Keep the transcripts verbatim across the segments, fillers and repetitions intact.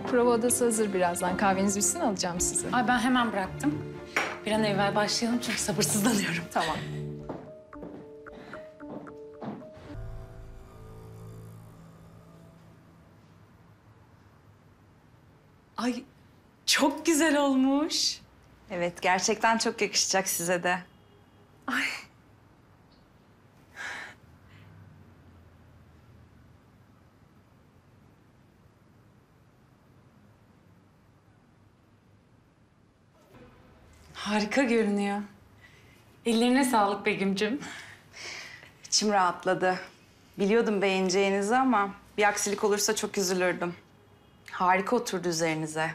Prova odası hazır birazdan. Kahveniz bitsin alacağım sizi. Ay ben hemen bıraktım. Bir an evvel başlayalım çünkü sabırsızlanıyorum. Tamam. Ay çok güzel olmuş. Evet, gerçekten çok yakışacak size de. Ay. Harika görünüyor. Ellerine sağlık Begüm'cüm. İçim rahatladı. Biliyordum beğeneceğinizi ama bir aksilik olursa çok üzülürdüm. Harika oturdu üzerinize.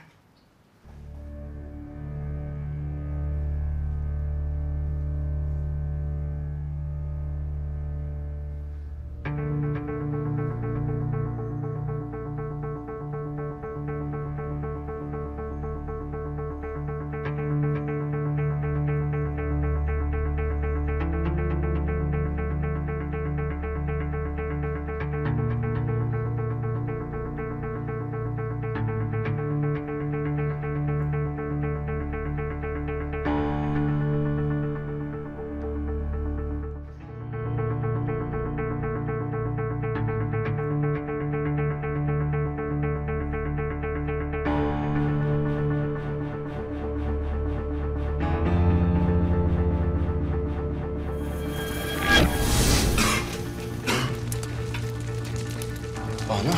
Banu.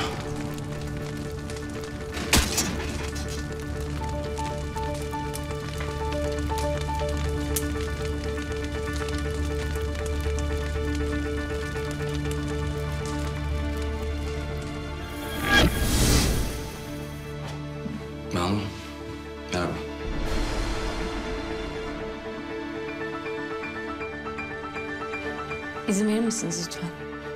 Banu. Merhaba. İzin verir misiniz lütfen?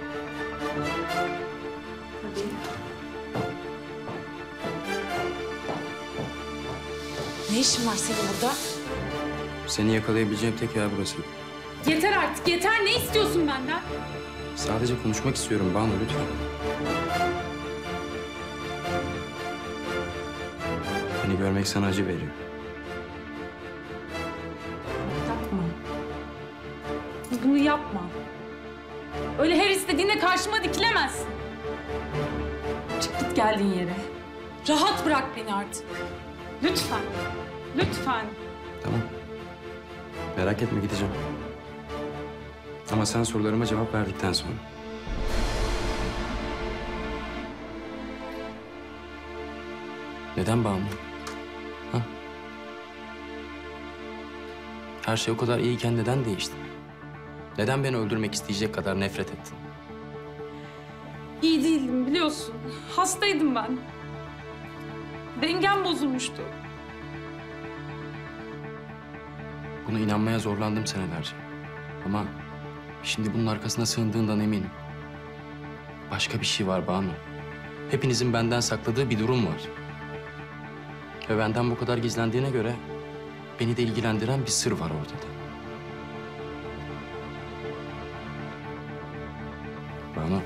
Ne işin var senin burada? Seni yakalayabileceğim tek yer burası. Yeter artık, yeter. Ne istiyorsun benden? Sadece konuşmak istiyorum Banu, lütfen. Beni görmek sana acı veriyor. Yapma. Bunu yapma. Öyle her istediğinde karşıma dikilemezsin. Çık git geldiğin yere. Rahat bırak beni artık. Lütfen. Lütfen. Tamam. Merak etme, gideceğim. Ama sen sorularıma cevap verdikten sonra. Neden Banu? Ha? Her şey o kadar iyiyken neden değişti? Neden beni öldürmek isteyecek kadar nefret ettin? İyi değildim biliyorsun. Hastaydım ben. Dengem bozulmuştu. Buna inanmaya zorlandım senelerce. Ama şimdi bunun arkasına sığındığından eminim. Başka bir şey var Banu. Hepinizin benden sakladığı bir durum var. Ve benden bu kadar gizlendiğine göre beni de ilgilendiren bir sır var ortada. Banu,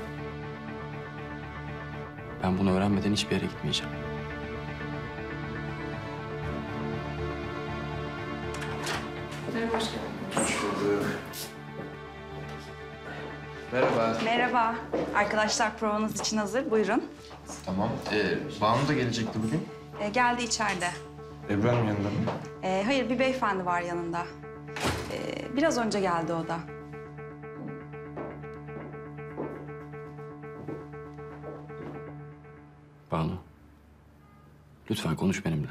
ben bunu öğrenmeden hiçbir yere gitmeyeceğim. Merhaba. Merhaba. Arkadaşlar provanız için hazır. Buyurun. Tamam. Ee, Banu da gelecekti bugün. Ee, geldi içeride. Ebru Hanım yanında mı? Ee, hayır, bir beyefendi var yanında. Ee, biraz önce geldi o da. Banu, lütfen konuş benimle.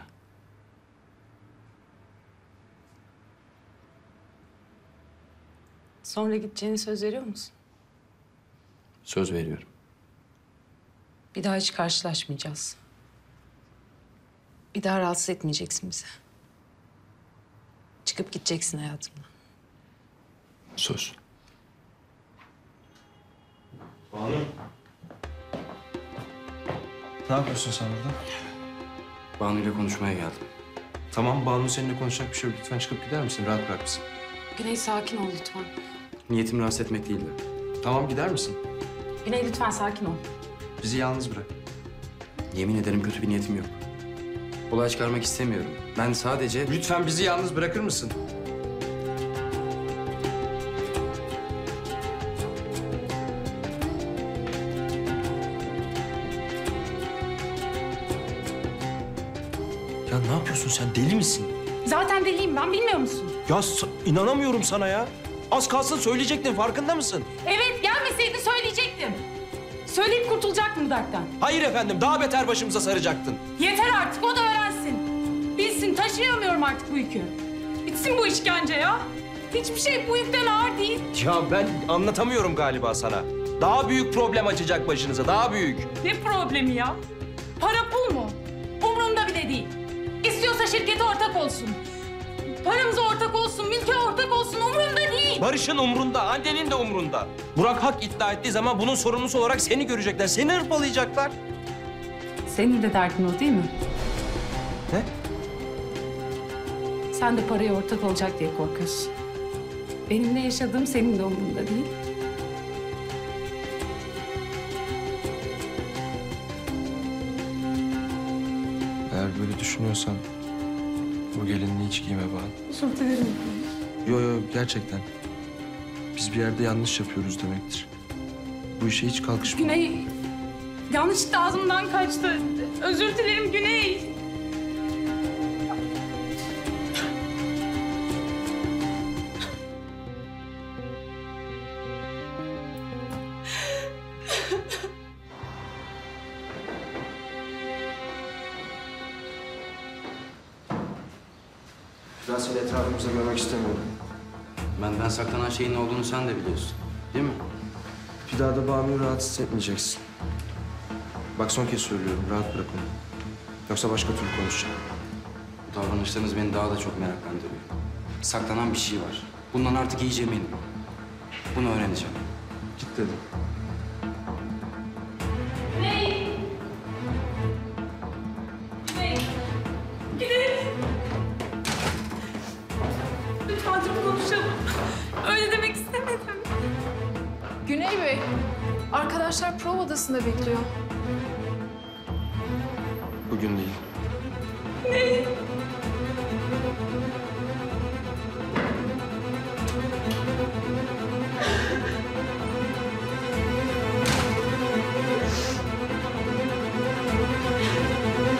Sonra gideceğini söz veriyor musun? Söz veriyorum. Bir daha hiç karşılaşmayacağız. Bir daha rahatsız etmeyeceksin bizi. Çıkıp gideceksin hayatımdan. Söz. Banu. Ne yapıyorsun sen burada? Banu ile konuşmaya geldim. Tamam, Banu seninle konuşacak bir şey yok. Lütfen çıkıp gider misin? Rahat bırak bizi. Güney sakin ol lütfen. Niyetim rahatsız etmek değildi. Tamam, gider misin? Güney lütfen sakin ol. Bizi yalnız bırak. Yemin ederim kötü bir niyetim yok. Olay çıkarmak istemiyorum. Ben sadece... Lütfen bizi yalnız bırakır mısın? Ya ne yapıyorsun sen? Deli misin? Zaten deliyim ben, bilmiyor musun? Ya sa- inanamıyorum sana ya. Az kalsın söyleyecektin, farkında mısın? Evet, gelmeseydi söyleyecektim. Söyleyip kurtulacaktım bu dertten. Hayır efendim, daha beter başımıza saracaktın. Yeter artık, o da öğrensin. Bilsin, taşıyamıyorum artık bu yükü. Bitsin bu işkence ya. Hiçbir şey bu yükten ağır değil. Ya ben anlatamıyorum galiba sana. Daha büyük problem açacak başınıza, daha büyük. Ne problemi ya? Para pul mu? Umurumda bile değil. İstiyorsa şirkete ortak olsun. Paramıza ortak olsun, mülke ortak olsun, umurumda değil. Barış'ın umrunda, annenin de umrunda. Burak hak iddia ettiği zaman bunun sorumlusu olarak seni görecekler, seni hırpalayacaklar. Senin de derdin o değil mi? Ne? Sen de paraya ortak olacak diye korkuyorsun. Benim ne yaşadığım senin de umurunda değil. Eğer böyle düşünüyorsan bu gelinliği hiç giyme bana. Özür dilerim. Yo yo gerçekten. Biz bir yerde yanlış yapıyoruz demektir. Bu işe hiç kalkışma. Güney, yanlışlıkla ağzımdan kaçtı. Özür dilerim Güney. Ben seni etrafımızda görmek istemiyorum. Benden saklanan şeyin ne olduğunu sen de biliyorsun. Değil mi? Bir daha da Banu'yu rahatsız etmeyeceksin. Bak son kez söylüyorum, rahat bırak onu. Yoksa başka türlü konuşacağım. Bu davranışlarınız beni daha da çok meraklandırıyor. Saklanan bir şey var. Bundan artık iyice eminim. Bunu öğreneceğim. Git dedim. Lütfen dur konuşalım. Öyle demek istemedim. Güney Bey, arkadaşlar prova odasında bekliyor. Bugün değil.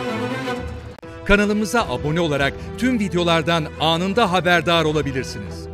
Kanalımıza abone olarak tüm videolardan anında haberdar olabilirsiniz.